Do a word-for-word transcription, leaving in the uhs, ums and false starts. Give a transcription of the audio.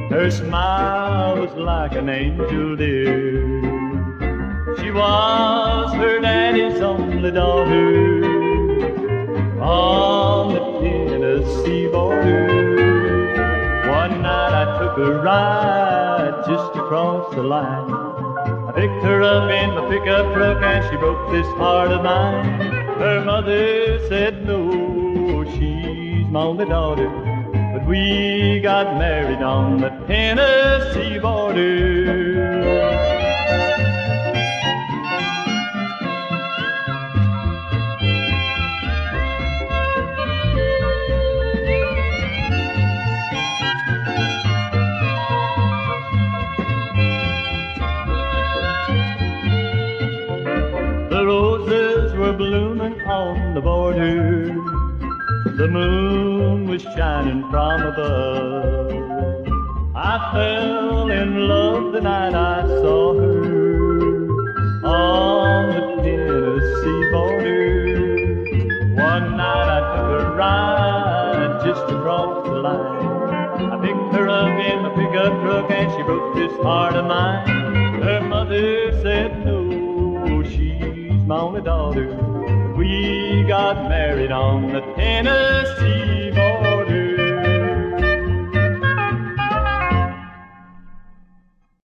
Her smile was like an angel dear. She was her daddy's only daughter on the Tennessee border. One night I took a ride just across the line. I picked her up in my pickup truck and she broke this heart of mine. Her mother said no, she's my only daughter, but we got married on the Tennessee border. The roses were blooming on the border. The moon was shining from above. I fell in love the night I saw her on the Tennessee border. One night I took a ride just across the line. I picked her up in my pickup truck and she broke this heart of mine. Her mother said no, she's my only daughter. We got married on the Tennessee border.